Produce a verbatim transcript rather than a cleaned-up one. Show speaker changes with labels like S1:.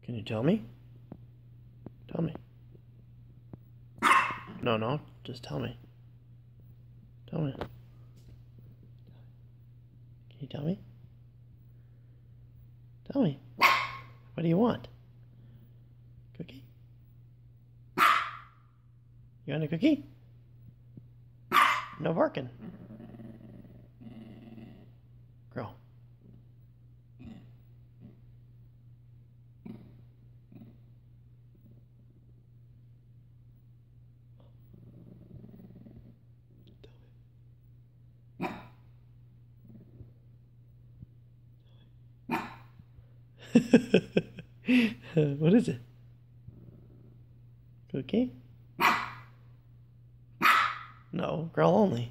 S1: Can you tell me? Tell me. No, no, just tell me. Tell me. Can you tell me? Tell me. What do you want? Cookie? You want a cookie? No barking. Girl. What is it? Cookie? No, girl only.